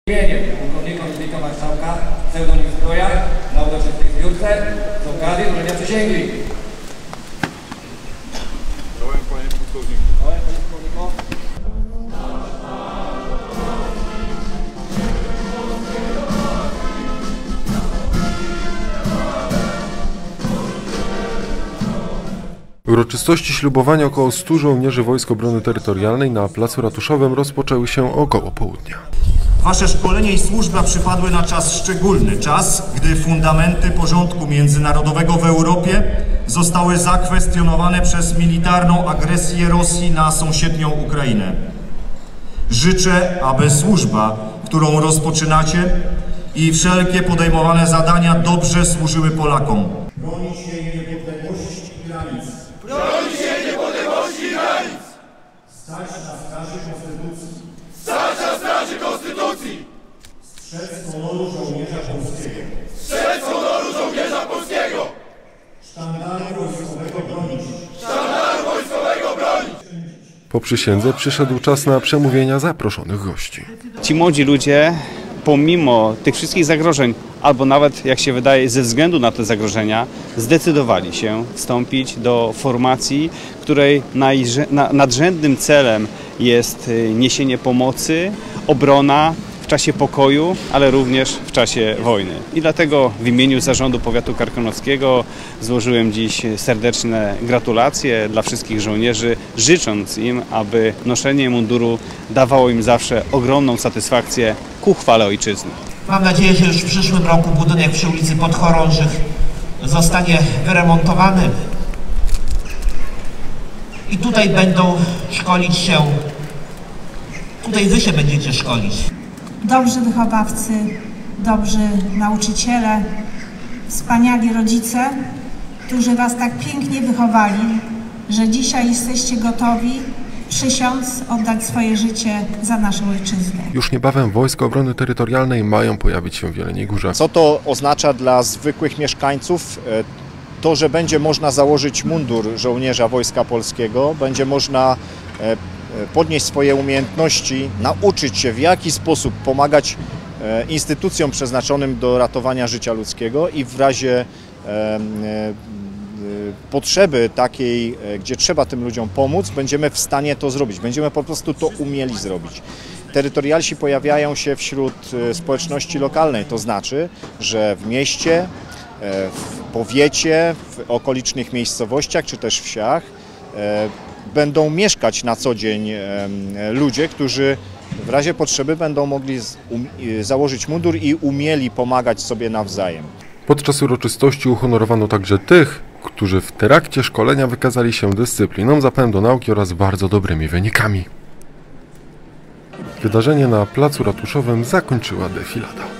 Pułkownika Ludwika Marszałka, pseudonim Zbroja, na uroczystej zbiórce z okazji złożenia przysięgi. Dołem, panie pułkowniku. Dołem, panie pułkowniku. Uroczystości ślubowania około 100 żołnierzy Wojsk Obrony Terytorialnej na Placu Ratuszowym rozpoczęły się około południa. Wasze szkolenie i służba przypadły na czas szczególny, czas, gdy fundamenty porządku międzynarodowego w Europie zostały zakwestionowane przez militarną agresję Rosji na sąsiednią Ukrainę. Życzę, aby służba, którą rozpoczynacie, i wszelkie podejmowane zadania dobrze służyły Polakom. Bronić jej niepodległości i granic. Bronić jej niepodległości i granic! Stać na straży Konstytucji. Stać na straży Konstytucji! Strzec honoru żołnierza polskiego. Strzec honoru żołnierza polskiego! Sztandaru wojskowego bronić. Sztandaru wojskowego bronić! Po przysiędze przyszedł czas na przemówienia zaproszonych gości. Ci młodzi ludzie, pomimo tych wszystkich zagrożeń, albo nawet, jak się wydaje, ze względu na te zagrożenia, zdecydowali się wstąpić do formacji, której nadrzędnym celem jest niesienie pomocy, obrona w czasie pokoju, ale również w czasie wojny. I dlatego w imieniu Zarządu Powiatu Karkonoskiego złożyłem dziś serdeczne gratulacje dla wszystkich żołnierzy, życząc im, aby noszenie munduru dawało im zawsze ogromną satysfakcję ku chwale ojczyzny. Mam nadzieję, że już w przyszłym roku budynek przy ulicy Podchorążych zostanie wyremontowany i tutaj będą szkolić się, tutaj wy się będziecie szkolić. Dobrzy wychowawcy, dobrzy nauczyciele, wspaniali rodzice, którzy was tak pięknie wychowali, że dzisiaj jesteście gotowi przysiąc oddać swoje życie za naszą ojczyznę. Już niebawem Wojska Obrony Terytorialnej mają pojawić się w Jeleniej Górze. Co to oznacza dla zwykłych mieszkańców? To, że będzie można założyć mundur żołnierza Wojska Polskiego, będzie można podnieść swoje umiejętności, nauczyć się, w jaki sposób pomagać instytucjom przeznaczonym do ratowania życia ludzkiego i w razie potrzeby takiej, gdzie trzeba tym ludziom pomóc, będziemy w stanie to zrobić. Będziemy po prostu to umieli zrobić. Terytorialsi pojawiają się wśród społeczności lokalnej, to znaczy, że w mieście, w powiecie, w okolicznych miejscowościach czy też wsiach będą mieszkać na co dzień ludzie, którzy w razie potrzeby będą mogli założyć mundur i umieli pomagać sobie nawzajem. Podczas uroczystości uhonorowano także tych, którzy w trakcie szkolenia wykazali się dyscypliną, zapałem do nauki oraz bardzo dobrymi wynikami. Wydarzenie na Placu Ratuszowym zakończyła defilada.